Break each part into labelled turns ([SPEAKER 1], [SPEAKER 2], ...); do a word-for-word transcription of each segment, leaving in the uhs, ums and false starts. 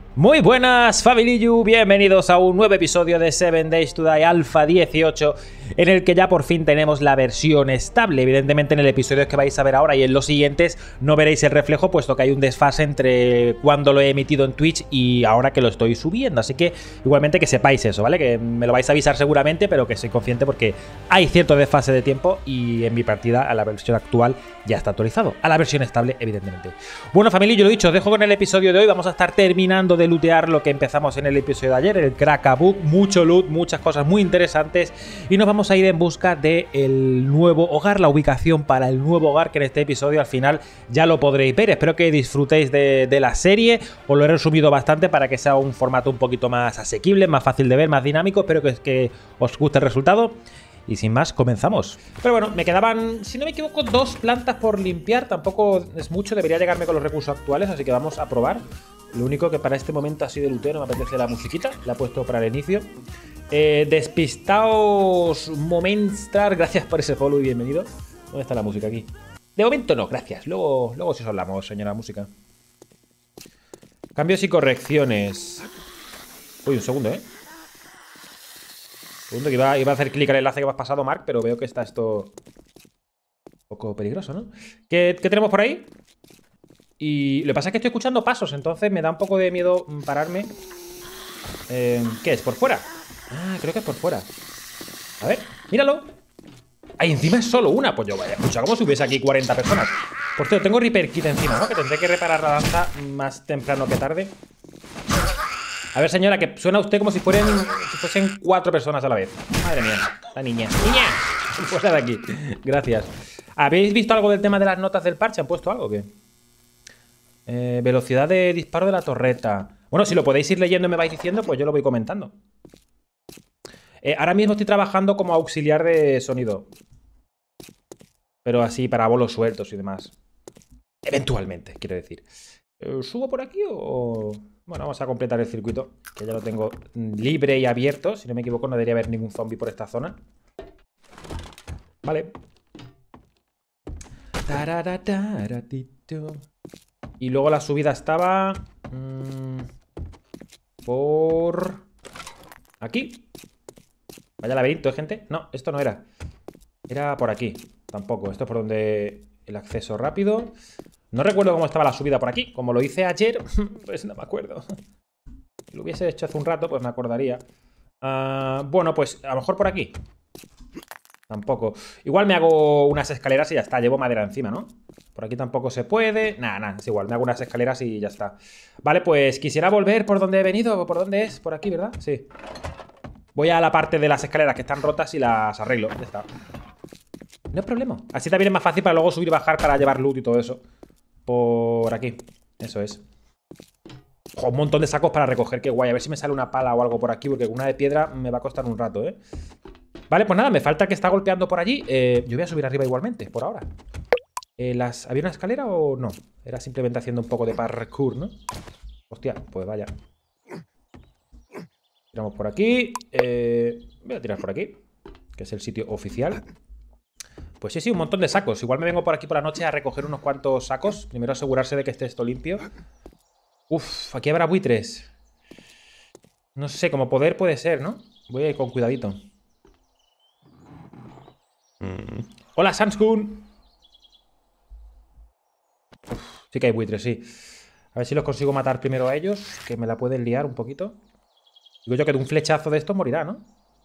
[SPEAKER 1] Muy buenas, Familiyu, bienvenidos a un nuevo episodio de seven Days to Die Alpha dieciocho, en el que ya por fin tenemos la versión estable. Evidentemente en el episodio que vais a ver ahora y en los siguientes no veréis el reflejo, puesto que hay un desfase entre cuando lo he emitido en Twitch y ahora que lo estoy subiendo. Así que igualmente que sepáis eso, ¿vale? Que me lo vais a avisar seguramente, pero que soy consciente porque hay cierto desfase de tiempo y en mi partida a la versión actual ya está actualizado. A la versión estable, evidentemente. Bueno, familia, yo lo he dicho, os dejo con el episodio de hoy. Vamos a estar terminando de lootear lo que empezamos en el episodio de ayer, el Crack-a-Book, mucho loot, muchas cosas muy interesantes, y nos vamos a ir en busca del nuevo hogar, la ubicación para el nuevo hogar, que en este episodio al final ya lo podréis ver. Espero que disfrutéis de, de la serie. Os lo he resumido bastante para que sea un formato un poquito más asequible, más fácil de ver, más dinámico. Espero que, que os guste el resultado. Y sin más, comenzamos. Pero bueno, me quedaban, si no me equivoco, dos plantas por limpiar. Tampoco es mucho, debería llegarme con los recursos actuales, así que vamos a probar. Lo único que para este momento así de luteo no me apetece la musiquita. La he puesto para el inicio. Eh, despistaos Momentstar, gracias por ese follow y bienvenido. ¿Dónde está la música aquí? De momento no, gracias. Luego, luego si os hablamos, señora música. Cambios y correcciones. Uy, un segundo, ¿eh? Segundo, que iba, iba a hacer clic al enlace que me has pasado, Mark, pero veo que está esto un poco peligroso, ¿no? ¿Qué, qué tenemos por ahí? Y lo que pasa es que estoy escuchando pasos, entonces me da un poco de miedo pararme. Eh, ¿Qué es? ¿Por fuera? Ah, creo que es por fuera. A ver, míralo. Ahí encima es solo una. Pues yo vaya, escucha, como si hubiese aquí cuarenta personas. Por cierto, tengo Repair Kit encima, ¿no? Que tendré que reparar la danza más temprano que tarde. A ver, señora, que suena usted como si fueran, si fuesen cuatro personas a la vez. Madre mía, la niña. ¡Niña! Fuera de aquí. Gracias. ¿Habéis visto algo del tema de las notas del parche? ¿Han puesto algo o qué? Eh, velocidad de disparo de la torreta. Bueno, si lo podéis ir leyendo y me vais diciendo, pues yo lo voy comentando. Eh, ahora mismo estoy trabajando como auxiliar de sonido. Pero así, para bolos sueltos y demás. Eventualmente, quiero decir. Eh, ¿Subo por aquí o...? Bueno, vamos a completar el circuito, que ya lo tengo libre y abierto. Si no me equivoco, no debería haber ningún zombie por esta zona. Vale. Y luego la subida estaba... Mmm, por... aquí. Vaya laberinto, ¿eh, gente? No, esto no era. Era por aquí. Tampoco. Esto es por donde el acceso rápido... No recuerdo cómo estaba la subida por aquí. Como lo hice ayer, pues no me acuerdo. Si lo hubiese hecho hace un rato, pues me acordaría. Uh, bueno, pues a lo mejor por aquí. Tampoco. Igual me hago unas escaleras y ya está. Llevo madera encima, ¿no? Por aquí tampoco se puede. Nada, nada, es igual. Me hago unas escaleras y ya está. Vale, pues quisiera volver por donde he venido. ¿Por dónde es? Por aquí, ¿verdad? Sí. Voy a la parte de las escaleras que están rotas y las arreglo. Ya está. No hay problema. Así también es más fácil para luego subir y bajar para llevar loot y todo eso. Por aquí, eso es. Ojo, un montón de sacos para recoger, qué guay. A ver si me sale una pala o algo por aquí, porque una de piedra me va a costar un rato, ¿eh? Vale, pues nada, me falta que está golpeando por allí. eh, Yo voy a subir arriba igualmente, por ahora. eh, las... ¿Había una escalera o no? Era simplemente haciendo un poco de parkour, ¿no? Hostia, pues vaya. Tiramos por aquí. eh... Voy a tirar por aquí, que es el sitio oficial. Pues sí, sí, un montón de sacos. Igual me vengo por aquí por la noche a recoger unos cuantos sacos. Primero asegurarse de que esté esto limpio. Uf, aquí habrá buitres. No sé, como poder puede ser, ¿no? Voy a ir con cuidadito. Mm. Hola, Sanskun. Uf, sí que hay buitres, sí. A ver si los consigo matar primero a ellos, que me la pueden liar un poquito. Digo yo que de un flechazo de estos morirá, ¿no?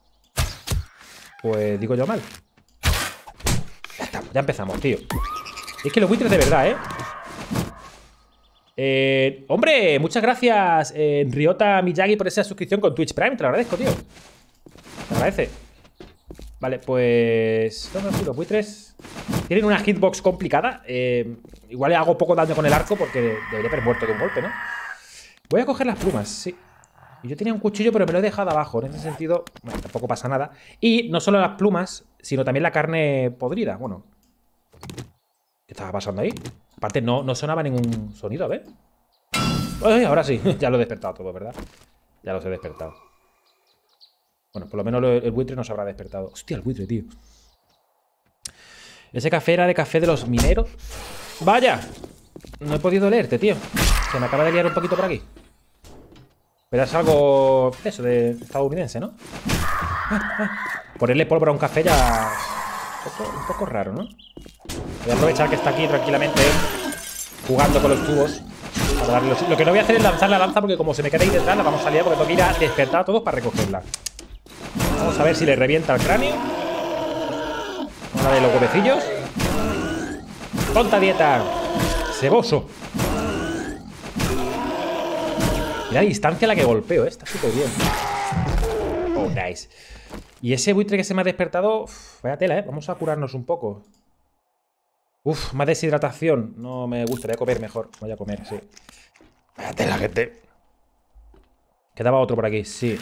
[SPEAKER 1] Pues digo yo mal. Ya empezamos, tío. Es que los buitres de verdad, ¿eh? Eh, hombre, muchas gracias, eh, Ryota Miyagi, por esa suscripción con Twitch Prime. Te lo agradezco, tío. Te agradece. Vale, pues... No, no, sí, los buitres tienen una hitbox complicada. eh, Igual le hago poco daño con el arco, porque debería haber muerto de un golpe, ¿no? Voy a coger las plumas, sí. Y yo tenía un cuchillo, pero me lo he dejado abajo. En ese sentido, bueno, tampoco pasa nada. Y no solo las plumas, sino también la carne podrida. Bueno, ¿qué estaba pasando ahí? Aparte, no, no sonaba ningún sonido, a ver. Ay, ahora sí, ya lo he despertado todo, ¿verdad? Ya los he despertado. Bueno, por lo menos el buitre nos habrá despertado. Hostia, el buitre, tío. Ese café era de café de los mineros. ¡Vaya! No he podido leerte, tío. Se me acaba de liar un poquito por aquí. Pero es algo... eso, de estadounidense, ¿no? Ponerle pólvora a un café ya... Un poco, un poco raro, ¿no? Voy a aprovechar que está aquí tranquilamente jugando con los tubos. Para darle los... Lo que no voy a hacer es lanzar la lanza porque como se me queda ahí detrás, la vamos a liar porque tengo que ir a despertar a todos para recogerla. Vamos a ver si le revienta el cráneo. Una de los huevecillos. ¡Tonta dieta! ¡Ceboso! Mira la distancia a la que golpeo, ¿eh? Está súper bien. Oh, nice. Y ese buitre que se me ha despertado... Uf, vaya tela, ¿eh? Vamos a curarnos un poco. Uf, más deshidratación. No me gusta, voy a comer mejor. Voy a comer, sí. Vaya tela, gente. Quedaba otro por aquí, sí.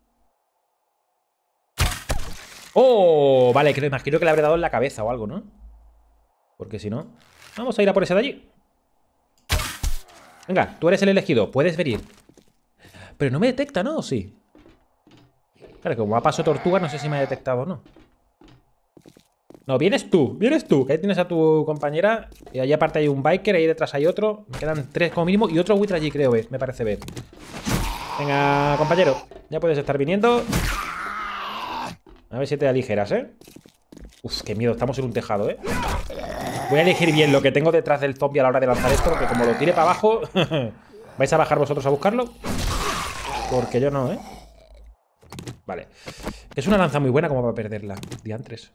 [SPEAKER 1] ¡Oh! Vale, creo, imagino que le habré dado en la cabeza o algo, ¿no? Porque si no... Vamos a ir a por ese de allí. Venga, tú eres el elegido. Puedes venir. Pero no me detecta, ¿no? ¿O sí? Claro, como va a paso tortuga, no sé si me ha detectado o no. No, vienes tú, vienes tú. Que ahí tienes a tu compañera. Y allí aparte hay un biker, ahí detrás hay otro. Me quedan tres como mínimo. Y otro buitre allí, creo, ¿ves? Me parece ver. Venga, compañero. Ya puedes estar viniendo. A ver si te aligeras, ¿eh? Uf, qué miedo. Estamos en un tejado, ¿eh? Voy a elegir bien lo que tengo detrás del zombie a la hora de lanzar esto. Porque como lo tire para abajo... ¿Vais a bajar vosotros a buscarlo? Porque yo no, ¿eh? Vale. Es una lanza muy buena como para perderla. Diantres.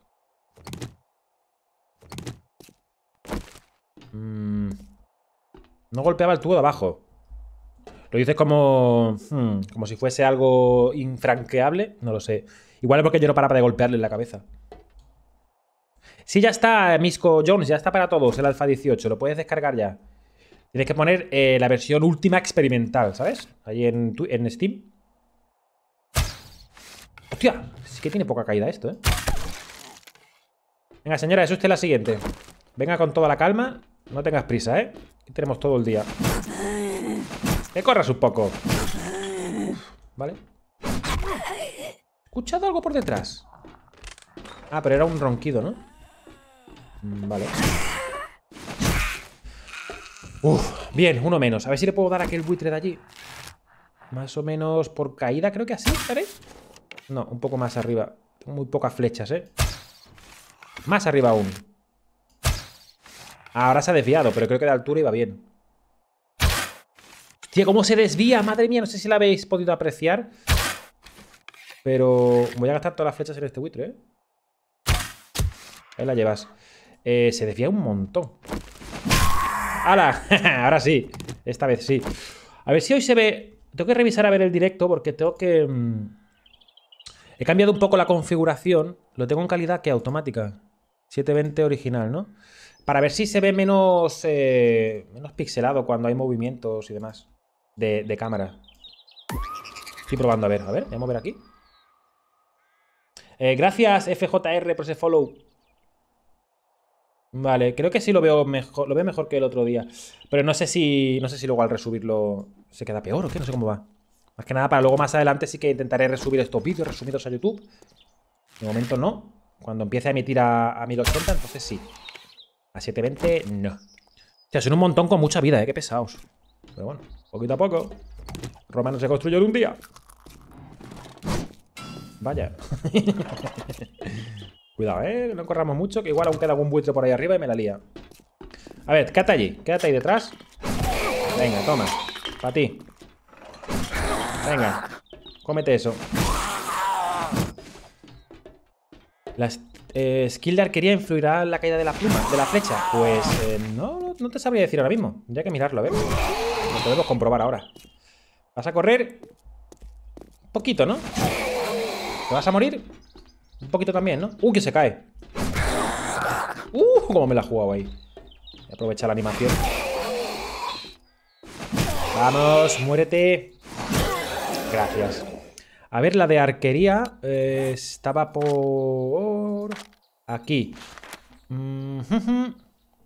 [SPEAKER 1] Mm. No golpeaba el tubo de abajo. Lo dices como... Hmm, como si fuese algo infranqueable. No lo sé. Igual es porque yo no paraba de golpearle en la cabeza. Sí, ya está, Misco Jones. Ya está para todos el Alpha dieciocho. Lo puedes descargar ya. Tienes que poner eh, la versión última experimental, ¿sabes? Ahí en, en Steam. ¡Hostia! Sí que tiene poca caída esto, ¿eh? Venga, señora, es usted la siguiente. Venga con toda la calma. No tengas prisa, ¿eh? Aquí tenemos todo el día. Que corras un poco. Uf, vale. ¿He escuchado algo por detrás? Ah, pero era un ronquido, ¿no? Vale. Uf, bien, uno menos. A ver si le puedo dar a aquel buitre de allí. Más o menos por caída, creo que así, ¿sabes? No, un poco más arriba. Tengo muy pocas flechas, ¿eh? Más arriba aún. Ahora se ha desviado, pero creo que de altura iba bien. Hostia, cómo se desvía, madre mía. No sé si la habéis podido apreciar. Pero voy a gastar todas las flechas en este buitre, ¿eh? Ahí la llevas. Eh, se desvía un montón. ¡Hala! Ahora sí. Esta vez sí. A ver si hoy se ve... Tengo que revisar a ver el directo porque tengo que... Mmm... He cambiado un poco la configuración. Lo tengo en calidad que automática. setecientos veinte original, ¿no? Para ver si se ve menos... Eh, menos pixelado cuando hay movimientos y demás. De, de cámara. Estoy probando a ver. A ver, voy a mover aquí. Eh, gracias, F J R, por ese follow. Vale, creo que sí lo veo mejor. Lo veo mejor que el otro día. Pero no sé si. No sé si luego al resubirlo se queda peor o qué, no sé cómo va. Más que nada, para luego más adelante sí que intentaré resubir estos vídeos resumidos a YouTube. De momento no. Cuando empiece a emitir a, a mil ochenta, entonces sí. A setecientos veinte, no. O sea, son un montón con mucha vida, ¿eh? Qué pesados. Pero bueno, poquito a poco. Roma no se construyó de un día. Vaya. Cuidado, ¿eh? No corramos mucho, que igual aún queda algún buitre por ahí arriba y me la lía. A ver, quédate allí. Quédate ahí detrás. Venga, toma. Para ti. Venga. Cómete eso. La eh, skill de arquería influirá en la caída de la pluma, de la flecha. Pues eh, no, no te sabría decir ahora mismo. Tendría que mirarlo, a ver. Lo podemos comprobar ahora. Vas a correr un poquito, ¿no? ¿Te vas a morir? Un poquito también, ¿no? ¡Uh, que se cae! ¡Uh, cómo me la he jugado ahí! Voy a aprovechar la animación. ¡Vamos, muérete! Gracias. A ver, la de arquería eh, estaba por... aquí. Mm-hmm.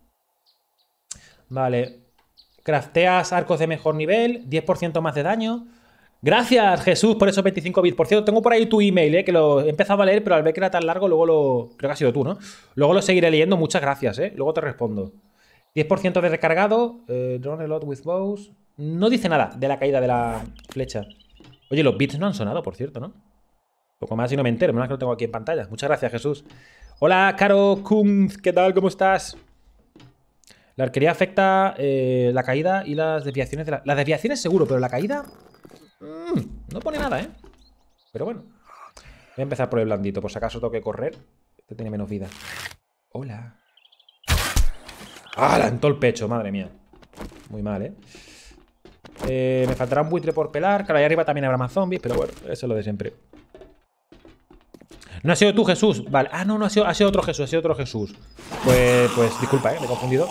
[SPEAKER 1] Vale. Crafteas arcos de mejor nivel, diez por ciento más de daño. Gracias, Jesús, por esos veinticinco bits. Por cierto, tengo por ahí tu email, ¿eh? Que lo he empezado a leer, pero al ver que era tan largo, luego lo... Creo que ha sido tú, ¿no? Luego lo seguiré leyendo. Muchas gracias, ¿eh? Luego te respondo. diez por ciento de recargado. Eh, drawn a lot with bows. No dice nada de la caída de la flecha. Oye, los bits no han sonado, por cierto, ¿no? Poco más y no me entero, menos que lo tengo aquí en pantalla. Muchas gracias, Jesús. Hola, Caro Kunz, ¿qué tal? ¿Cómo estás? La arquería afecta eh, la caída y las desviaciones de la... Las desviaciones seguro, pero la caída... Mmm, no pone nada, ¿eh? Pero bueno. Voy a empezar por el blandito, por si acaso tengo que correr. Este tiene menos vida. Hola. ¡Hala! En todo el pecho, madre mía. Muy mal, ¿eh? eh me faltará un buitre por pelar. Claro, ahí arriba también habrá más zombies, pero bueno, eso es lo de siempre. No ha sido tú, Jesús. Vale. Ah, no, no ha sido, ha sido otro Jesús, ha sido otro Jesús. Pues, pues disculpa, ¿eh? Me he confundido.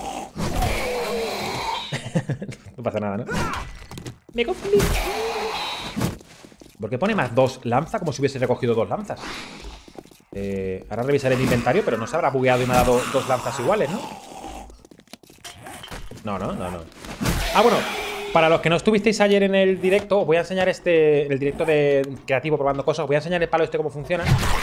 [SPEAKER 1] No pasa nada, ¿no? Me he confundido. ¿Por qué pone más dos lanzas como si hubiese recogido dos lanzas? Eh, ahora revisaré el inventario, pero no se habrá bugueado y me ha dado dos lanzas iguales, ¿no? No, no, no, no. Ah, bueno, para los que no estuvisteis ayer en el directo, os voy a enseñar este, el directo de creativo probando cosas, os voy a enseñar el palo este cómo funciona.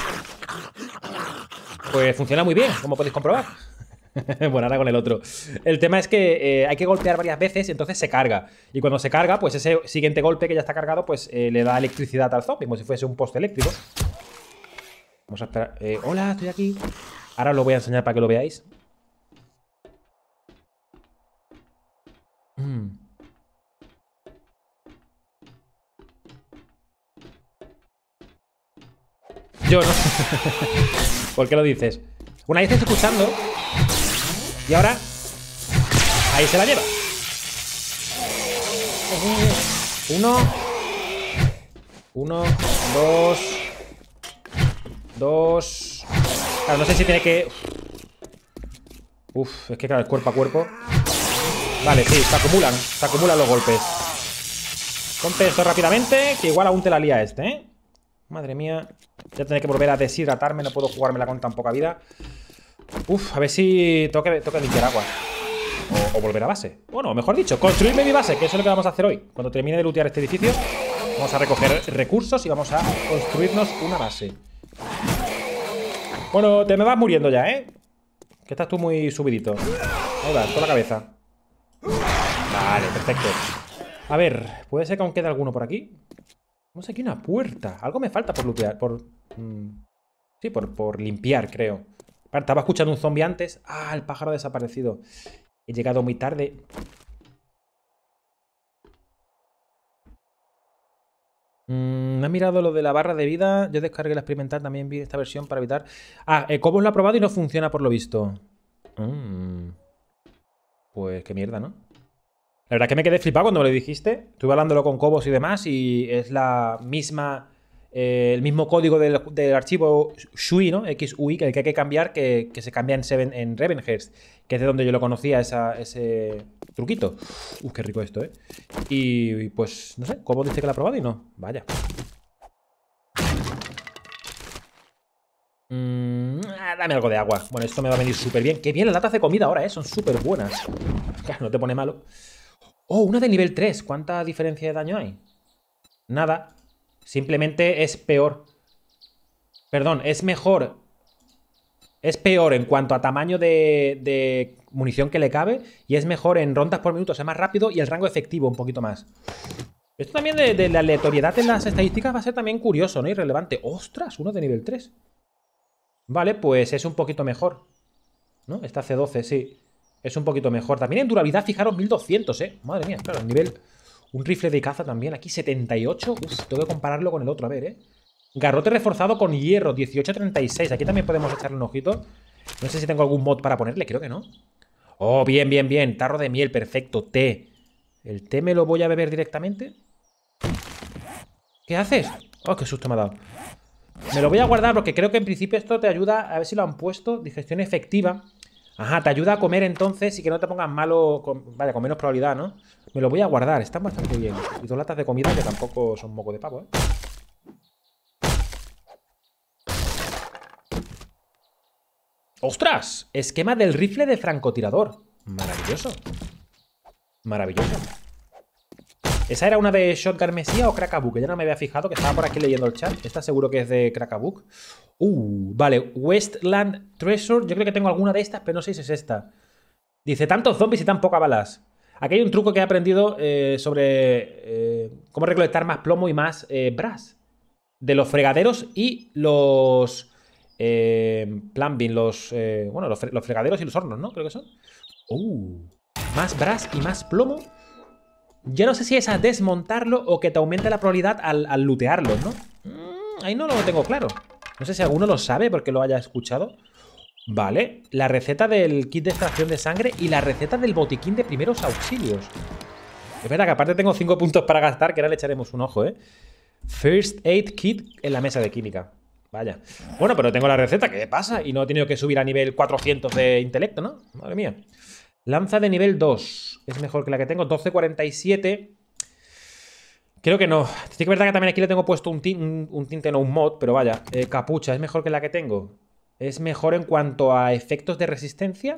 [SPEAKER 1] Pues funciona muy bien, como podéis comprobar. Bueno, ahora con el otro. El tema es que eh, hay que golpear varias veces, entonces se carga. Y cuando se carga, pues ese siguiente golpe que ya está cargado, pues eh, le da electricidad al zombie, como si fuese un poste eléctrico. Vamos a esperar. Eh, hola, estoy aquí. Ahora os lo voy a enseñar para que lo veáis. Mm. Yo no. ¿Por qué lo dices? Una vez estoy escuchando. Y ahora, ahí se la lleva. Uno. Uno, dos. Dos. Claro, no sé si tiene que... Uf, es que claro, es cuerpo a cuerpo. Vale, sí, se acumulan. Se acumulan los golpes. Ponte esto rápidamente, que igual aún te la lía este, ¿eh? Madre mía. Voy a tener que volver a deshidratarme. No puedo jugármela con tan poca vida. Uf, a ver si tengo que, tengo que limpiar agua. O, o volver a base. Bueno, mejor dicho, construirme mi base, que eso es lo que vamos a hacer hoy. Cuando termine de lootear este edificio, vamos a recoger recursos y vamos a construirnos una base. Bueno, te me vas muriendo ya, ¿eh? Que estás tú muy subidito. Ahí va, toda la cabeza. Vale, perfecto. A ver, puede ser que aún quede alguno por aquí. Vamos aquí una puerta. Algo me falta por lootear, por... Mmm, sí, por, por limpiar, creo. Estaba escuchando un zombie antes. Ah, el pájaro ha desaparecido. He llegado muy tarde. Mm, me ha mirado lo de la barra de vida. Yo descargué la experimental. También vi esta versión para evitar... Ah, eh, Cobos lo ha probado y no funciona por lo visto. Mm. Pues qué mierda, ¿no? La verdad es que me quedé flipado cuando me lo dijiste. Estuve hablándolo con Cobos y demás. Y es la misma... Eh, el mismo código del, del archivo Xui, ¿no? X U I, que hay que cambiar, que, que se cambia en, Seven, en Ravenhearst, que es de donde yo lo conocía, esa, ese truquito. Uf, qué rico esto, ¿eh? Y, y pues, no sé, ¿cómo dice que lo ha probado y no? Vaya. Mm, ah, dame algo de agua. Bueno, esto me va a venir súper bien. Qué bien las latas de comida ahora, ¿eh? Son súper buenas. Claro, no te pone malo. Oh, una de nivel tres. ¿Cuánta diferencia de daño hay? Nada. Simplemente es peor. Perdón, es mejor. Es peor en cuanto a tamaño de, de munición que le cabe. Y es mejor en rondas por minuto, o sea, más rápido. Y el rango efectivo un poquito más. Esto también de, de la aleatoriedad en las estadísticas va a ser también curioso, ¿no? Irrelevante. ¡Ostras! Uno de nivel tres. Vale, pues es un poquito mejor, ¿no? Esta C doce, sí. Es un poquito mejor. También en durabilidad, fijaros, mil doscientos, ¿eh? Madre mía, claro, el nivel... Un rifle de caza también. Aquí setenta y ocho. Uf, tengo que compararlo con el otro, a ver, ¿eh? Garrote reforzado con hierro, dieciocho treinta y seis. Aquí también podemos echarle un ojito. No sé si tengo algún mod para ponerle, creo que no. Oh, bien, bien, bien. Tarro de miel, perfecto. Té. ¿El té me lo voy a beber directamente? ¿Qué haces? Oh, qué susto me ha dado. Me lo voy a guardar porque creo que en principio esto te ayuda. A ver si lo han puesto. Digestión efectiva. Ajá, te ayuda a comer entonces y que no te pongas malo. Con, vaya, con menos probabilidad, ¿no? Me lo voy a guardar, están bastante bien. Y dos latas de comida que tampoco son moco de pavo, ¿eh? ¡Ostras! Esquema del rifle de francotirador. Maravilloso. Maravilloso. ¿Esa era una de Shotgun Mesía o Crackaboo? Que ya no me había fijado, que estaba por aquí leyendo el chat. Esta seguro que es de Crackaboo. Uh, vale. Westland Treasure. Yo creo que tengo alguna de estas, pero no sé si es esta. Dice, tantos zombies y tan pocas balas. Aquí hay un truco que he aprendido eh, sobre eh, cómo recolectar más plomo y más eh, brass. De los fregaderos y los... Eh, plumbing, los... Eh, bueno, los, fre los fregaderos y los hornos, ¿no? Creo que son. Uh, más brass y más plomo. Yo no sé si es a desmontarlo o que te aumente la probabilidad al, al lootearlo, ¿no? Mm, ahí no lo tengo claro. No sé si alguno lo sabe porque lo haya escuchado. Vale, la receta del kit de extracción de sangre y la receta del botiquín de primeros auxilios. Es verdad que aparte tengo cinco puntos para gastar, que ahora le echaremos un ojo, ¿eh? First Aid Kit en la mesa de química. Vaya. Bueno, pero tengo la receta, ¿qué pasa? Y no he tenido que subir a nivel cuatrocientos de intelecto, ¿no? Madre mía. Lanza de nivel dos. Es mejor que la que tengo, doce cuarenta y siete. Creo que no. Sí que es verdad que también aquí le tengo puesto un, un, un tinte, no un mod, pero vaya. Eh, capucha, ¿es mejor que la que tengo? Es mejor en cuanto a efectos de resistencia.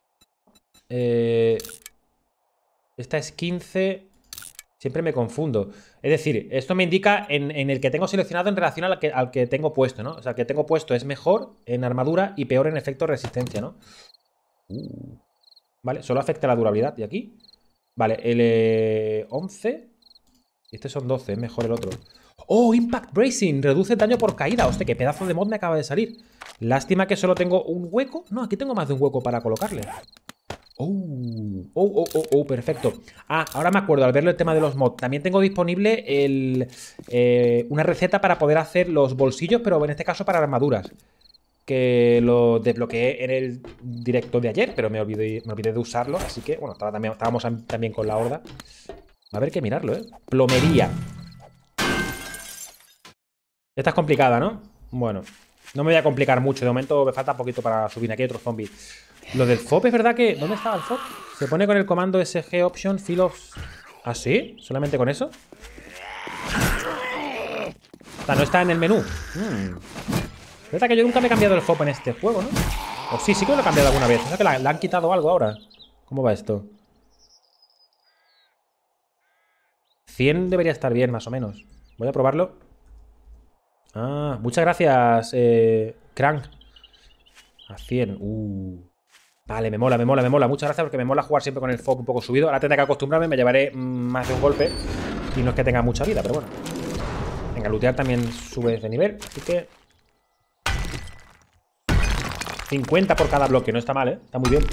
[SPEAKER 1] Eh, esta es quince... Siempre me confundo. Es decir, esto me indica en, en el que tengo seleccionado en relación al que, al que tengo puesto, ¿no? O sea, el que tengo puesto es mejor en armadura y peor en efecto de resistencia, ¿no? Uh. Vale, solo afecta la durabilidad. ¿Y aquí? Vale, el eh, once. Este son doce, es mejor el otro. ¡Oh! Impact Bracing. Reduce daño por caída. Hostia, qué pedazo de mod me acaba de salir. Lástima que solo tengo un hueco. No, aquí tengo más de un hueco para colocarle. Oh, oh, oh, oh, oh, perfecto. Ah, ahora me acuerdo, al verlo el tema de los mods. También tengo disponible el, eh, una receta para poder hacer los bolsillos, pero en este caso para armaduras. Que lo desbloqueé en el directo de ayer, pero me olvidé, me olvidé de usarlo. Así que, bueno, estaba también, estábamos también con la horda. Va a haber que mirarlo, ¿eh? Plomería. Esta es complicada, ¿no? Bueno, no me voy a complicar mucho. De momento me falta poquito para subir. Aquí hay otro zombie. Lo del F O P es verdad que... ¿Dónde estaba el F O P? Se pone con el comando S G Option Fill of... ¿Ah, sí? ¿Solamente con eso? O sea, no está en el menú. Hmm. Es verdad que yo nunca me he cambiado el F O P en este juego, ¿no? O sí, sí que me lo he cambiado alguna vez. O sea que le han quitado algo ahora. ¿Cómo va esto? cien debería estar bien, más o menos. Voy a probarlo. Ah, muchas gracias, eh, Crank. A cien. Uh... Vale, me mola, me mola, me mola. Muchas gracias porque me mola jugar siempre con el F O P un poco subido. Ahora tendré que acostumbrarme, me llevaré más de un golpe. Y no es que tenga mucha vida, pero bueno. Venga, lootear también sube de nivel. Así que... cincuenta por cada bloque, no está mal, ¿eh? Está muy bien.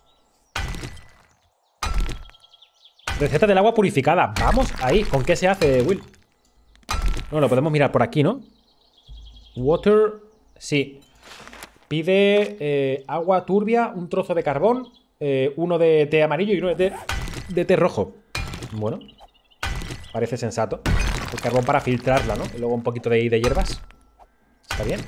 [SPEAKER 1] Receta del agua purificada. Vamos ahí. ¿Con qué se hace, Will? No, lo podemos mirar por aquí, ¿no? Water... Sí. Pide eh, agua turbia, un trozo de carbón, eh, uno de té amarillo y uno de té, de té rojo. Bueno, parece sensato. El carbón para filtrarla, ¿no? Y luego un poquito de, de hierbas. Está bien.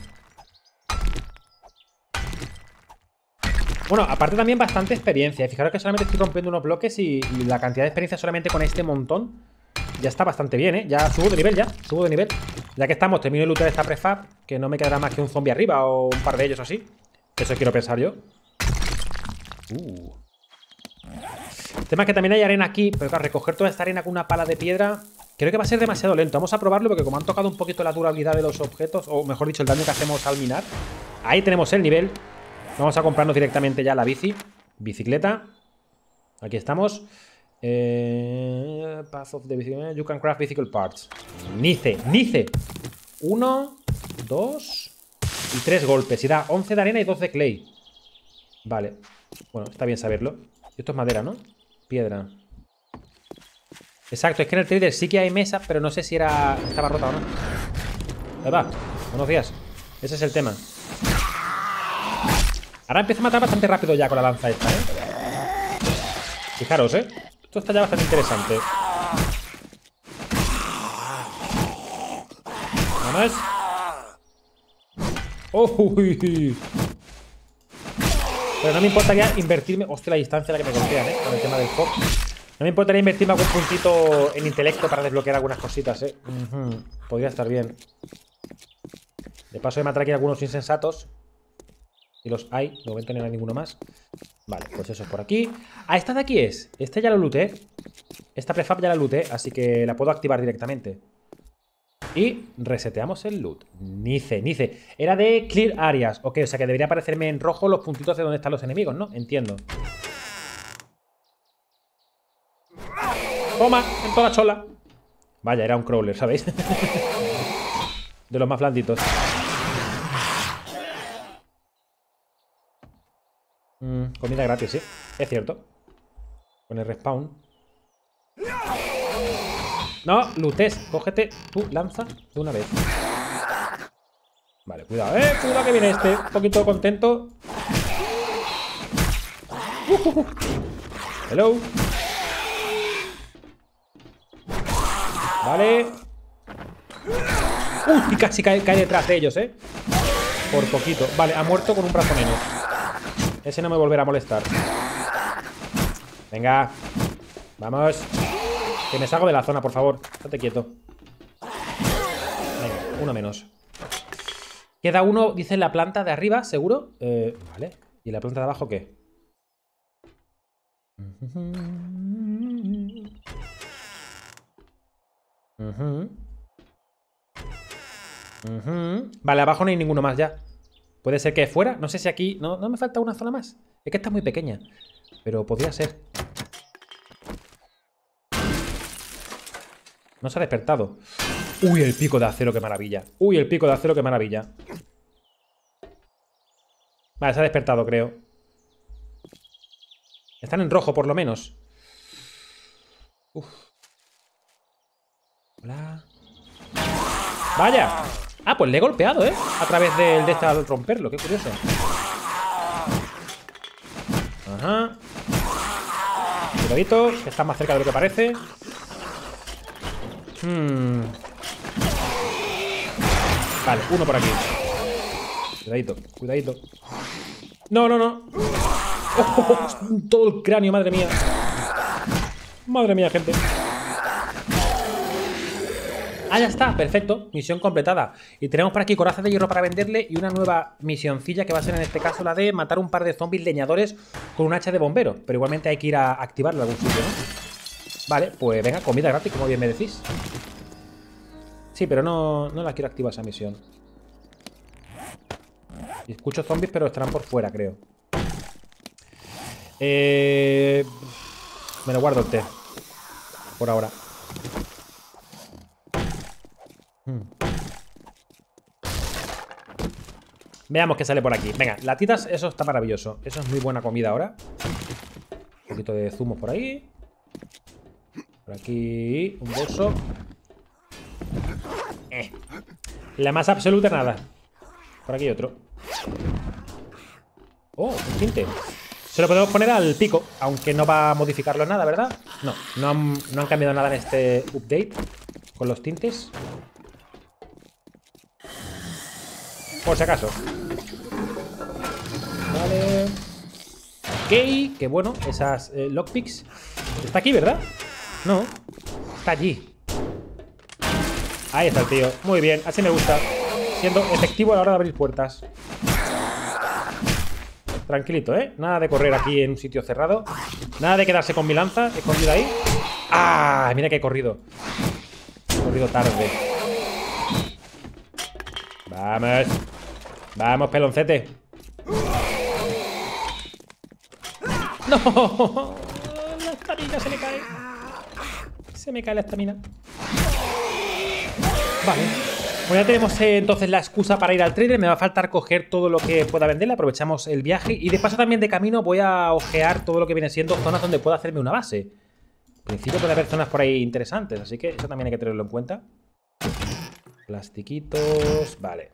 [SPEAKER 1] Bueno, aparte también bastante experiencia. Fijaros que solamente estoy rompiendo unos bloques y, y la cantidad de experiencia solamente con este montón ya está bastante bien, ¿eh? Ya subo de nivel, ya. Subo de nivel. Ya que estamos, termino de lootar esta prefab, que no me quedará más que un zombie arriba o un par de ellos así. Eso quiero pensar yo. Uh. El tema es que también hay arena aquí, pero claro, recoger toda esta arena con una pala de piedra creo que va a ser demasiado lento. Vamos a probarlo porque como han tocado un poquito la durabilidad de los objetos, o mejor dicho, el daño que hacemos al minar. Ahí tenemos el nivel. Vamos a comprarnos directamente ya la bici. Bicicleta. Aquí estamos. Eh, Path of the Bicycle. You can craft bicycle parts. Nice, Nice. Uno, dos y tres golpes. Y da once de arena y dos de clay. Vale. Bueno, está bien saberlo. Esto es madera, ¿no? Piedra. Exacto, es que en el trader sí que hay mesa, pero no sé si era estaba rota o no. Ahí va. Buenos días. Ese es el tema. Ahora empieza a matar bastante rápido ya con la lanza esta, ¿eh? Fijaros, ¿eh? Esto está ya bastante interesante. Nada más. ¡Uy! Pero no me importaría invertirme... Hostia, la distancia a la que me golpean, ¿eh? Con el tema del F O P. No me importaría invertirme algún puntito en intelecto para desbloquear algunas cositas, ¿eh? Uh-huh. Podría estar bien. De paso de matar aquí algunos insensatos. Y los hay. De momento no hay ninguno más. Vale, pues eso es por aquí. Ah, esta de aquí es. Este ya lo looté. Esta prefab ya la looté, así que la puedo activar directamente. Y reseteamos el loot. Nice, Nice. Era de clear areas. Ok, o sea que debería aparecerme en rojo los puntitos de donde están los enemigos, ¿no? Entiendo. Toma, en toda la chola. Vaya, era un crawler, ¿sabéis? De los más blanditos. Mm, comida gratis, sí. Es cierto. Con el respawn. No, lutes. Cógete tu lanza de una vez. Vale, cuidado, eh. Cuidado que viene este. Un poquito contento. Uh, uh, uh. Hello. Vale. Uy, casi cae, cae detrás de ellos, eh. Por poquito. Vale, ha muerto con un brazo menos. Ese no me volverá a molestar. Venga. Vamos. Que me salgo de la zona, por favor. Estate quieto. Venga, uno menos. Queda uno, dice, en la planta de arriba, ¿seguro? Eh, vale. ¿Y la planta de abajo qué? Uh-huh. Uh-huh. Vale, abajo no hay ninguno más ya. Puede ser que fuera. No sé si aquí... No, no me falta una zona más. Es que está muy pequeña. Pero podría ser. No se ha despertado. Uy, el pico de acero, qué maravilla. Uy, el pico de acero, qué maravilla. Vale, se ha despertado, creo. Están en rojo, por lo menos. Uf. Hola. ¡Vaya! Ah, pues le he golpeado, ¿eh? A través del de esta al romperlo. Qué curioso. Ajá. Cuidadito, que está más cerca de lo que parece. Hmm. Vale, uno por aquí. Cuidadito, cuidadito. No, no, no. Oh, todo el cráneo, madre mía. Madre mía, gente. Ah, ya está, perfecto. Misión completada. Y tenemos por aquí corazas de hierro para venderle y una nueva misioncilla que va a ser en este caso la de matar un par de zombies leñadores con un hacha de bombero. Pero igualmente hay que ir a activarlo en algún sitio, ¿no? Vale, pues venga, comida gratis, como bien me decís. Sí, pero no, no la quiero activar esa misión. Y escucho zombies, pero estarán por fuera, creo. Eh... Me lo guardo el té. Por ahora. Hmm. Veamos qué sale por aquí. Venga, latitas, eso está maravilloso. Eso es muy buena comida ahora. Un poquito de zumo por ahí. Por aquí, un bolso. Eh. La más absoluta nada. Por aquí otro. Oh, un tinte. Se lo podemos poner al pico, aunque no va a modificarlo nada, ¿verdad? No, no han, no han cambiado nada en este update con los tintes. Por si acaso. Vale. Ok, que bueno, esas eh, lockpicks. Está aquí, ¿verdad? No, está allí. Ahí está el tío. Muy bien, así me gusta. Siendo efectivo a la hora de abrir puertas. Tranquilito, ¿eh? Nada de correr aquí en un sitio cerrado. Nada de quedarse con mi lanza escondida ahí. ¡Ah! Mira que he corrido. He corrido tarde. Vamos. Vamos, peloncete. ¡No! La estamina se me cae. Se me cae la estamina. Vale. Pues ya tenemos eh, entonces la excusa para ir al trader. Me va a faltar coger todo lo que pueda venderle. Aprovechamos el viaje. Y de paso también de camino voy a ojear todo lo que viene siendo zonas donde pueda hacerme una base. En principio puede haber zonas por ahí interesantes. Así que eso también hay que tenerlo en cuenta. Plastiquitos. Vale.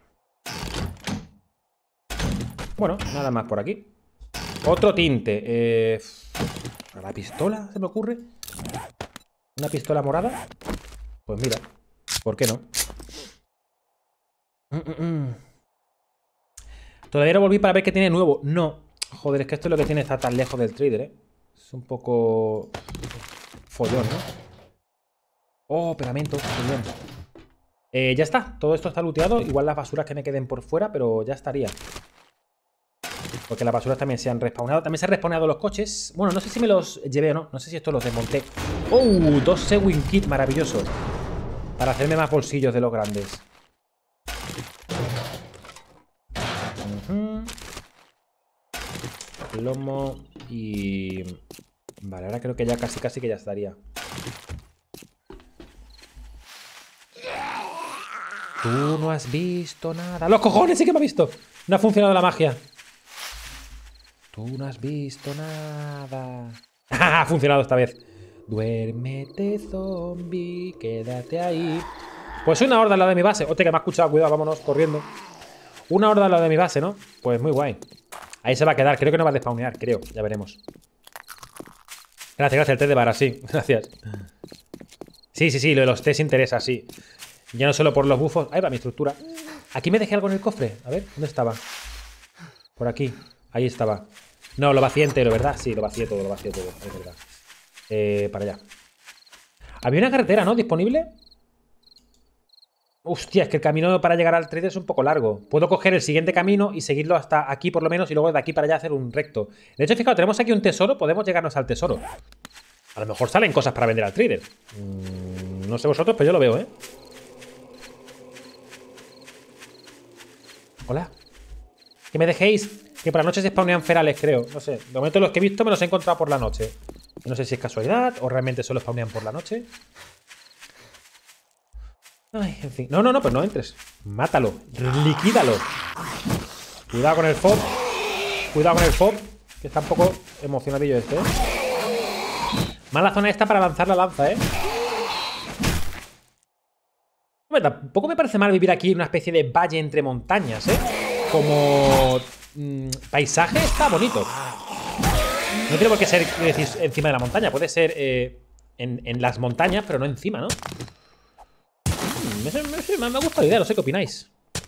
[SPEAKER 1] Bueno, nada más por aquí. Otro tinte. Eh, ¿La pistola se me ocurre? ¿Una pistola morada? Pues mira, ¿por qué no? Mm, mm, mm. Todavía no volví para ver qué tiene nuevo. No. Joder, es que esto es lo que tiene estar tan lejos del trader, ¿eh? Es un poco follón, ¿no? Oh, pegamento. Muy bien. Eh, ya está. Todo esto está looteado. Igual las basuras que me queden por fuera, pero ya estaría. Porque las basuras también se han respawnado. También se han respawnado los coches. Bueno, no sé si me los llevé o no. No sé si estos los desmonté. ¡Oh! Dos Sewing Kit maravillosos. Para hacerme más bolsillos de los grandes. Uh-huh. Lomo y... Vale, ahora creo que ya casi casi que ya estaría. Tú no has visto nada. ¡Los cojones! Sí que me ha visto. No ha funcionado la magia. Tú no has visto nada. Ha funcionado esta vez. Duérmete, zombie. Quédate ahí. Pues una horda al lado de mi base. Hostia, que me ha escuchado. Cuidado, vámonos corriendo. Una horda al lado de mi base, ¿no? Pues muy guay. Ahí se va a quedar. Creo que no va a despawnear. Creo. Ya veremos. Gracias, gracias. El té de vara, sí. Gracias. Sí, sí, sí. Lo de los tés interesa, sí. Ya no solo por los bufos. Ahí va mi estructura. Aquí me dejé algo en el cofre. A ver, ¿dónde estaba? Por aquí. Ahí estaba. No, lo vacié entero, ¿verdad? Sí, lo vacié todo, lo vacié todo. Es verdad. Eh, para allá. Había una carretera, ¿no? ¿Disponible? Hostia, es que el camino para llegar al trader es un poco largo. Puedo coger el siguiente camino y seguirlo hasta aquí por lo menos y luego de aquí para allá hacer un recto. De hecho, fijaos, tenemos aquí un tesoro. Podemos llegarnos al tesoro. A lo mejor salen cosas para vender al trader. Mm, no sé vosotros, pero yo lo veo, ¿eh? Hola. Que me dejéis. Que por la noche se spawnean ferales, creo. No sé. De momento los que he visto me los he encontrado por la noche. No sé si es casualidad o realmente solo spawnean por la noche. Ay, en fin. No, no, no, pues no entres. Mátalo. Liquídalo. Cuidado con el fob. Cuidado con el fob. Que está un poco emocionadillo este, ¿eh? Mala zona esta para lanzar la lanza, ¿eh? Hombre, tampoco me parece mal vivir aquí en una especie de valle entre montañas, ¿eh? Como mmm, paisaje está bonito. No tiene por qué ser decir, encima de la montaña. Puede ser eh, en, en las montañas, pero no encima, ¿no? Me, me, me gusta la idea, no sé qué opináis.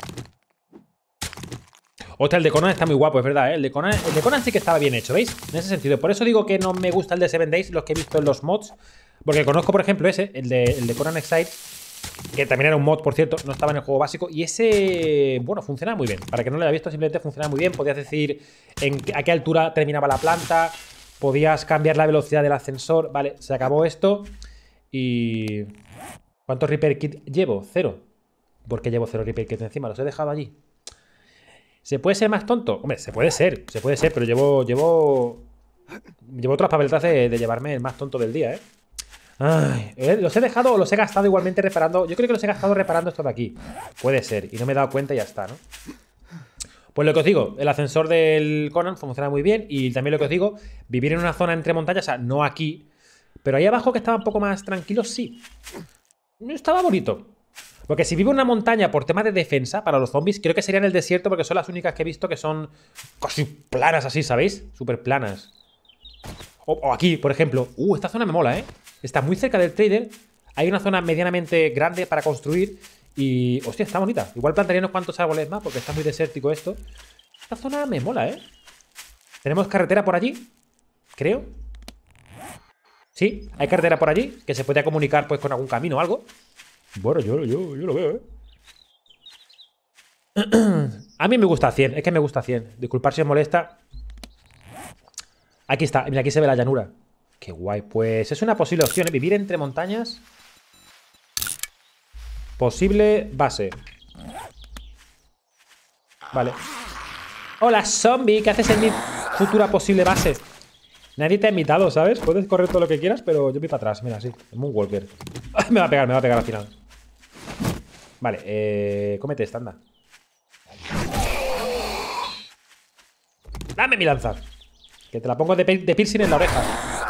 [SPEAKER 1] Hostia, el de Conan está muy guapo, es verdad, ¿eh? El de Conan, el de Conan sí que estaba bien hecho, ¿veis? En ese sentido. Por eso digo que no me gusta el de Seven Days, los que he visto en los mods. Porque conozco, por ejemplo, ese, el de, el de Conan Exile, que también era un mod, por cierto, no estaba en el juego básico. Y ese, bueno, funciona muy bien. Para que no lo haya visto, simplemente funciona muy bien. Podías decir en a qué altura terminaba la planta. Podías cambiar la velocidad del ascensor. Vale, se acabó esto. Y... ¿cuántos Repair Kit llevo? Cero. ¿Por qué llevo cero Repair Kit encima? Los he dejado allí. ¿Se puede ser más tonto? Hombre, se puede ser, se puede ser, pero llevo... Llevo... Llevo otras papeletas de, de llevarme el más tonto del día, ¿eh? Ay, ¿eh? ¿Los he dejado o los he gastado igualmente reparando? Yo creo que los he gastado reparando esto de aquí. Puede ser, y no me he dado cuenta y ya está, ¿no? Pues lo que os digo, el ascensor del Conan funciona muy bien. Y también lo que os digo, vivir en una zona entre montañas, o sea, no aquí, pero ahí abajo que estaba un poco más tranquilo, sí. Estaba bonito. Porque si vivo en una montaña por tema de defensa para los zombies, creo que sería en el desierto, porque son las únicas que he visto que son casi planas así, ¿sabéis? Súper planas. O, o aquí, por ejemplo. Uh, esta zona me mola, ¿eh? Está muy cerca del trader. Hay una zona medianamente grande para construir. Y, hostia, está bonita. Igual plantaría unos cuantos árboles más, porque está muy desértico esto. Esta zona me mola, ¿eh? Tenemos carretera por allí, creo. Sí, hay carretera por allí, que se puede comunicar pues con algún camino o algo. Bueno, yo, yo, yo lo veo, ¿eh? A mí me gusta cien, es que me gusta cien. Disculpad si os molesta. Aquí está, mira, aquí se ve la llanura. Qué guay, pues es una posible opción, ¿eh? Vivir entre montañas. Posible base. Vale. Hola, zombie, ¿qué haces en mi futura posible base? Nadie te ha invitado, ¿sabes? Puedes correr todo lo que quieras, pero yo voy para atrás, mira, así. El Moonwalker. Ay, me va a pegar, me va a pegar al final. Vale, eh... cómete esta, anda. Dame mi lanza. Que te la pongo de, de piercing en la oreja.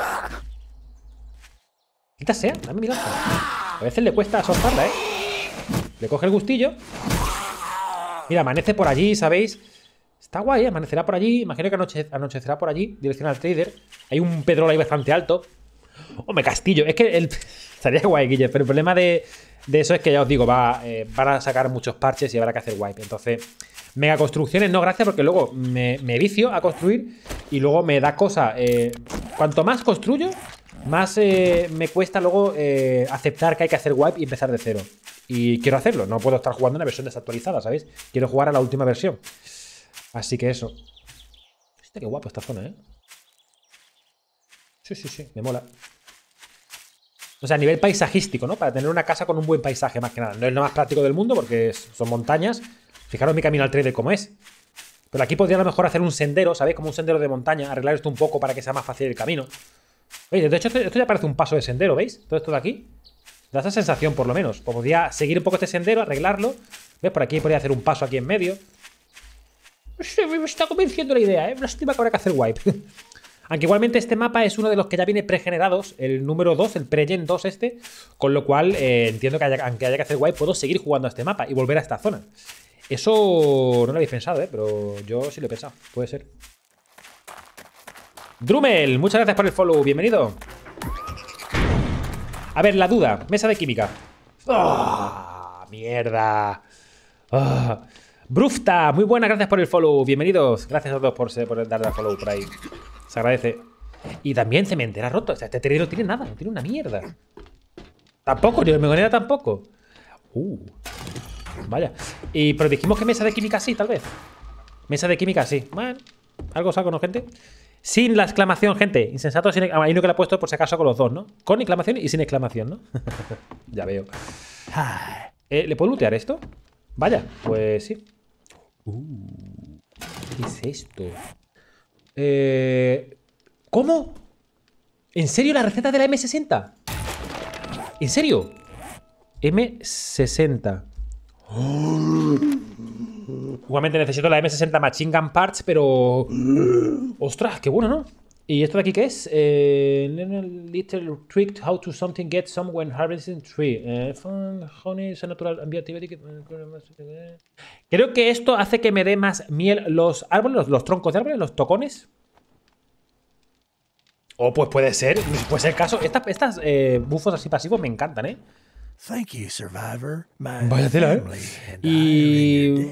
[SPEAKER 1] Quita sea, dame mi lanza. A veces le cuesta soltarla, ¿eh? Le coge el gustillo. Mira, amanece por allí, ¿sabéis? Está guay, ¿eh? Amanecerá por allí. Imagino que anoche anochecerá por allí. Dirección al trader. Hay un pedrol ahí bastante alto. Hombre, castillo. Es que el... estaría guay, Guille. Pero el problema de, de eso es que ya os digo, va, eh, van a sacar muchos parches y habrá que hacer wipe. Entonces, mega construcciones no, gracias, porque luego me, me vicio a construir y luego me da cosa. Eh, cuanto más construyo, más eh, me cuesta luego eh, aceptar que hay que hacer wipe y empezar de cero. Y quiero hacerlo. No puedo estar jugando una versión desactualizada, ¿sabéis? Quiero jugar a la última versión. Así que eso. Hostia, qué guapo esta zona, ¿eh? Sí, sí, sí, me mola. O sea, a nivel paisajístico, ¿no? Para tener una casa con un buen paisaje, más que nada. No es lo más práctico del mundo porque es, son montañas. Fijaros mi camino al trader como es. Pero aquí podría a lo mejor hacer un sendero, ¿sabéis? Como un sendero de montaña. Arreglar esto un poco para que sea más fácil el camino. Oye, de hecho esto, esto ya parece un paso de sendero, ¿veis? Todo esto de aquí. Da esa sensación, por lo menos. Podría seguir un poco este sendero, arreglarlo. ¿Ves? Por aquí podría hacer un paso aquí en medio. Me está convenciendo la idea, ¿eh? Lástima que habrá que hacer wipe. Aunque igualmente este mapa es uno de los que ya viene pregenerados, el número dos, el Pregen dos este, con lo cual eh, entiendo que haya, aunque haya que hacer wipe, puedo seguir jugando a este mapa y volver a esta zona. Eso no lo habéis pensado, ¿eh? Pero yo sí lo he pensado, puede ser. Drummel, muchas gracias por el follow, bienvenido. A ver, la duda, mesa de química. ¡Oh, mierda! Oh. Brufta, muy buenas, gracias por el follow, bienvenidos. Gracias a todos por, por darle a follow por ahí. Se agradece. Y también cementera roto. O sea, este terreno no tiene nada, no tiene una mierda. Tampoco, ni hormigonera tampoco. Uh. Vaya. Y pero dijimos que mesa de química sí, tal vez. Mesa de química sí. Bueno, algo saco, ¿no, gente? Sin la exclamación, gente. Insensato sin. Ah, hay uno que lo ha puesto por si acaso con los dos, ¿no? Con exclamación y sin exclamación, ¿no? Ya veo. Eh, ¿Le puedo lootear esto? Vaya, pues sí. Uh, ¿Qué es esto? Eh, ¿Cómo? ¿En serio la receta de la eme sesenta? ¿En serio? eme sesenta. Oh. Igualmente necesito la eme sesenta Machine Gun Parts, pero... ¡Ostras! ¡Qué bueno!, ¿no? ¿Y esto de aquí qué es? Eh, little trick how to something get some when harvesting tree. Eh, honey is a natural antibiotic. Creo que esto hace que me dé más miel los árboles, los, los troncos de árboles, los tocones. O oh, pues puede ser, puede ser el caso. Estas, estas eh, bufos así pasivos me encantan, ¿eh?
[SPEAKER 2] Thank you, survivor. My
[SPEAKER 1] Vaya tela, ¿eh? Y...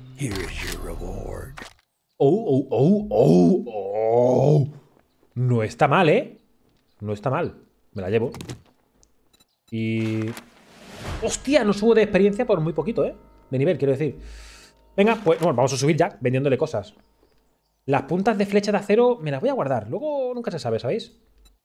[SPEAKER 1] Oh, oh, oh, oh, oh. No está mal, ¿eh? No está mal. Me la llevo. Y... ¡Hostia! No subo de experiencia por muy poquito, ¿eh? De nivel, quiero decir. Venga, pues bueno, vamos a subir ya, vendiéndole cosas. Las puntas de flecha de acero me las voy a guardar. Luego nunca se sabe, ¿sabéis?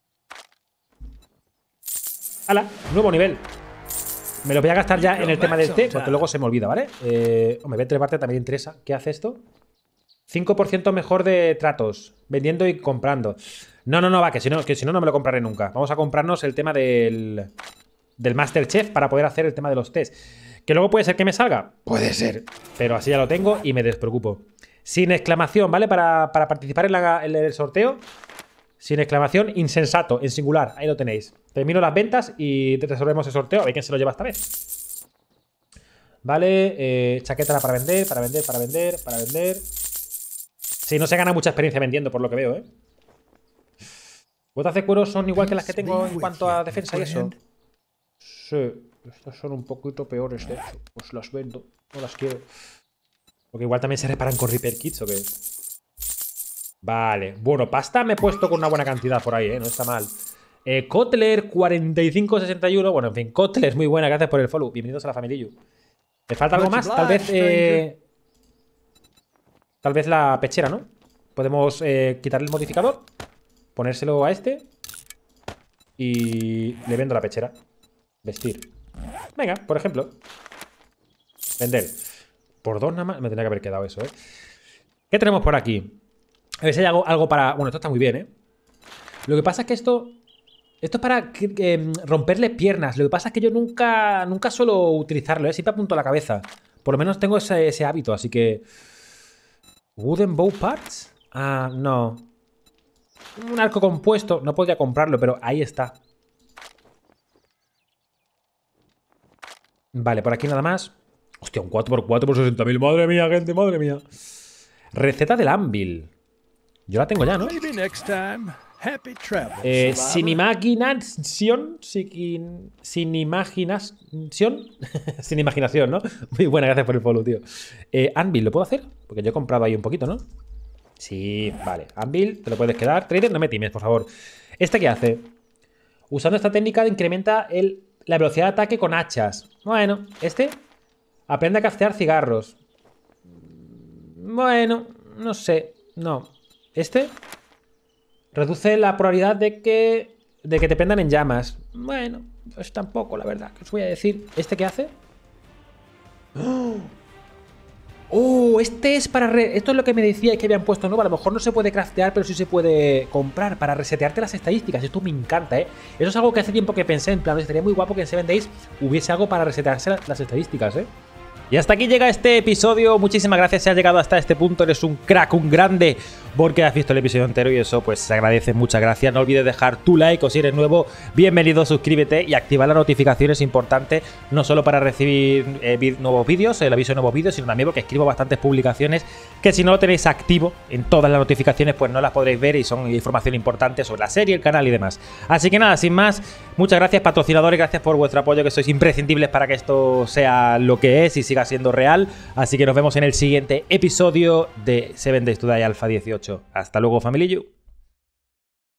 [SPEAKER 1] ¡Hala! Nuevo nivel. Me lo voy a gastar ya en el tema del té, porque luego se me olvida, ¿vale? Eh, hombre, B tres parte también interesa. ¿Qué hace esto? cinco por ciento mejor de tratos. Vendiendo y comprando. No, no, no, va, que si no, que si no, no me lo compraré nunca. Vamos a comprarnos el tema del... del Masterchef para poder hacer el tema de los test. ¿Que luego puede ser que me salga? Puede ser. Pero así ya lo tengo y me despreocupo. Sin exclamación, ¿vale? Para, para participar en, la, en el sorteo. Sin exclamación, insensato, en singular. Ahí lo tenéis. Termino las ventas y resolvemos el sorteo. A ver quién se lo lleva esta vez. Vale, eh, chaqueta para vender, para vender, para vender, para vender. Sí, no se gana mucha experiencia vendiendo, por lo que veo, ¿eh? ¿Botas de cuero son igual que las que tengo en cuanto a defensa y eso? Sí, estas son un poquito peores, de hecho. Pues las vendo, no las quiero. Porque igual también se reparan con Repair Kits, ¿o qué? Vale, bueno, pasta me he puesto con una buena cantidad por ahí, ¿eh? No está mal. Eh, Kotler cuarenta y cinco sesenta y uno. Bueno, en fin, Kotler es muy buena, gracias por el follow. Bienvenidos a la familia. ¿Me falta algo más? Tal vez... Eh... Tal vez la pechera, ¿no? Podemos eh, quitarle el modificador, ponérselo a este y le vendo la pechera. Vestir. Venga, por ejemplo. Vender. Por dos nada más. Me tendría que haber quedado eso, ¿eh? ¿Qué tenemos por aquí? A ver si hay algo, algo para... Bueno, esto está muy bien, ¿eh? Lo que pasa es que esto... Esto es para eh, romperle piernas. Lo que pasa es que yo nunca, nunca suelo utilizarlo, ¿eh? Siempre apunto a la cabeza. Por lo menos tengo ese, ese hábito, así que... Wooden bow parts. Ah, no. Un arco compuesto. No podría comprarlo, pero ahí está. Vale, por aquí nada más. Hostia, un cuatro por cuatro por sesenta mil. Madre mía, gente, madre mía. Receta del Anvil. Yo la tengo ya, ¿no? Eh, sin imaginación. Sin, sin imaginación. Sin imaginación, ¿no? Muy buena, gracias por el follow, tío. Eh, Anvil, ¿lo puedo hacer? Porque yo he comprado ahí un poquito, ¿no? Sí, vale. Anvil, te lo puedes quedar. Trader, no me times, por favor. ¿Este qué hace? Usando esta técnica incrementa el, la velocidad de ataque con hachas. Bueno, este aprende a craftear cigarros. Bueno, no sé. No. Este reduce la probabilidad de que de que te prendan en llamas. Bueno, pues tampoco, la verdad. ¿Qué os voy a decir? ¿Este qué hace? ¡Oh! Oh, este es para... Re... Esto es lo que me decía que habían puesto nuevo. A lo mejor no se puede craftear, pero sí se puede comprar para resetearte las estadísticas. Esto me encanta, ¿eh? Eso es algo que hace tiempo que pensé. En plan, estaría muy guapo que en Seven Days hubiese algo para resetearse las estadísticas, ¿eh? Y hasta aquí llega este episodio. Muchísimas gracias si has llegado hasta este punto. Eres un crack, un grande, porque has visto el episodio entero y eso pues se agradece. Muchas gracias. No olvides dejar tu like o si eres nuevo, bienvenido, suscríbete y activar las notificaciones. Importante, no solo para recibir eh, nuevos vídeos, el aviso de nuevos vídeos, sino también porque escribo bastantes publicaciones que si no lo tenéis activo en todas las notificaciones pues no las podréis ver y son información importante sobre la serie, el canal y demás. Así que nada, sin más, muchas gracias patrocinadores, gracias por vuestro apoyo, que sois imprescindibles para que esto sea lo que es y siga siendo real. Así que nos vemos en el siguiente episodio de Seven Days to Die Alpha dieciocho. Hasta luego, familia.